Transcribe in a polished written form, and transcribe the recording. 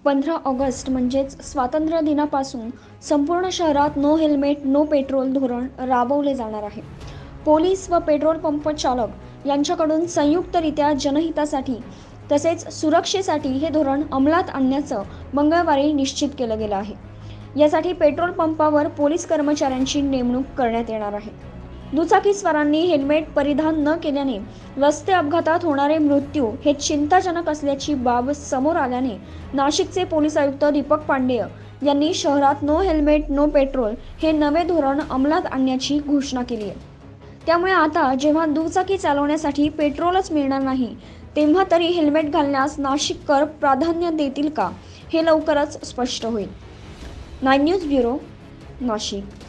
15 August म्हणजेच स्वातंत्र्य दिनापासून संपूर्ण शहरात नो हेल्मेट नो पेट्रोल धोरण राबवले जाणार आहे। पोलीस व पेट्रोल पंप चालक यांच्याकडून संयुक्तरित्या जनहितासाठी तसेच सुरक्षेसाठी हे धोरण अंमलात आणण्याचं मंगळवारी निश्चित केलं गेलं आहे। यासाठी पेट्रोल पंपावर पोलीस कर्मचाऱ्यांची नेमणूक करण्यात येणार आहे। दुचाकीस्वारांनी हेल्मेट परिधान न केल्याने रस्ते अपघातात होणारे मृत्यू हे चिंताजनक असल्याची बाब समोर आल्याने नाशिकचे पोलीस आयुक्त दीपक पांडेय यांनी शहरात नो हेल्मेट नो पेट्रोल हे नवे धोरण अंमलात आणण्याची घोषणा केली आहे। त्यामुळे आता जेव्हा दुचाकी चालवण्यासाठी पेट्रोलच मिळणार नाही तेव्हा तरी हेल्मेट घालण्यास नाशिककर प्राधान्य देतील का हे लवकरच स्पष्ट होईल। 9 न्यूज ब्युरो, नाशिक।